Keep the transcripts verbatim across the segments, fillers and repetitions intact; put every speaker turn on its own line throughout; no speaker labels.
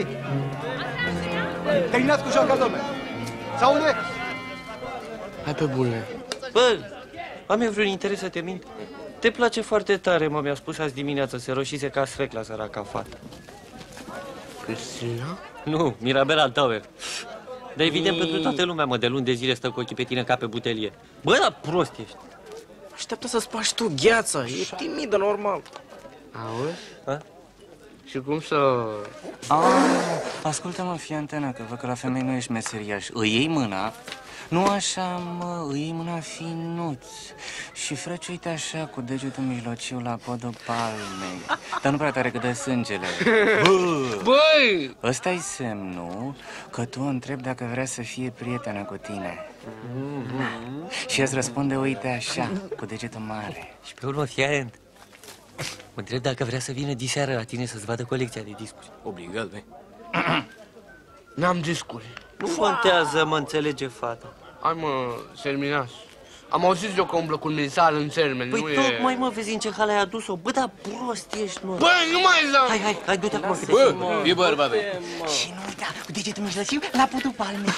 Hei! Terminați cu joaca, domnule! Sau un ex!
Hai pe bune.
Bă, am eu vreun interes să te mint? Te place foarte tare, mă, mi-a spus azi dimineață, se roșise ca sfecla, săraca fată.
Cristina?
Nu, Mirabela Tower. Dar evident pentru toată lumea, mă, de luni de zile stă cu ochii pe tine ca pe butelie. Bă, dar prost ești.
Așteaptă să spași tu gheața, e timidă, normal. Auzi?
Ha?
Și cum să...
Ah, ascultă-mă, fii antenă, că văd că la femei nu ești meseriaș. Îi iei mâna, nu așa, mă, îi iei mâna finuț. Și frăci, uite așa, cu degetul mijlociu la podul palmei. Dar nu prea tare, că dă sângele. Bă!
Băi!
Ăsta-i semnul că tu întrebi dacă vrea să fie prietenă cu tine. Mm-hmm. Și îți răspunde, uite așa, cu degetul mare.
Și pe urmă, fii atent. Mă întreb dacă vrea să vină diseară la tine să-ți vadă colecția de discuri.
Obligat, băi. N-am discuri.
Nu contează, mă înțelege fata.
Hai, mă, terminați. Am auzit eu că umblă cu un misal în țermen,
Păi
nu
tocmai,
e...
mă, vezi în ce hal ai adus-o. Bă, dar prost ești, mă.
Băi, nu mai da!
Hai, hai, hai, du-te acum.
Bă, e bărbat, băi.
Și nu uita, cu degetul mijlociu la podul palmei.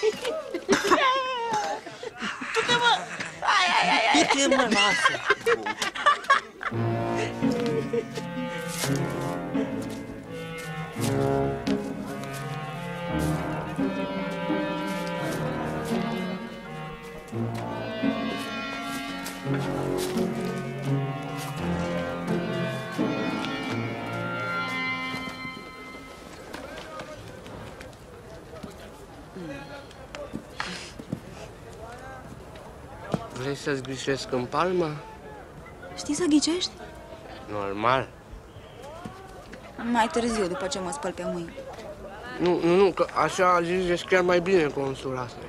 Du-te, mă! Du-te, mă, lasă!
Vrei să-ți ghișesc în palmă?
Știi să ghicești?
Normal.
Mai târziu, după ce mă spăl pe mâini.
Nu, nu, nu, că așa zici chiar mai bine consul asta.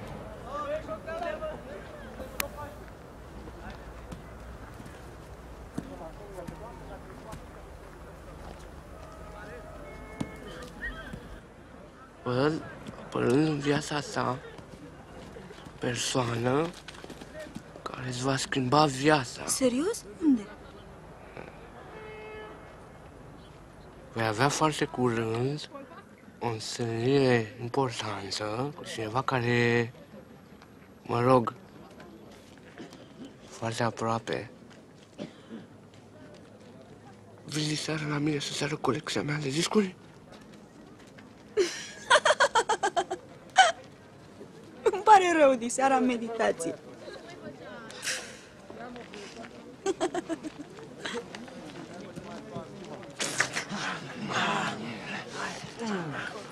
Văd, apărând în viața ta, persoană care îți va schimba viața.
Serios? Unde?
Vei avea foarte curând o întâlnire importantă cu cineva care, mă rog, foarte aproape. Vii seara la mine să-ți arăt colecția mea de discuri?
Îmi pare rău, diseara meditație.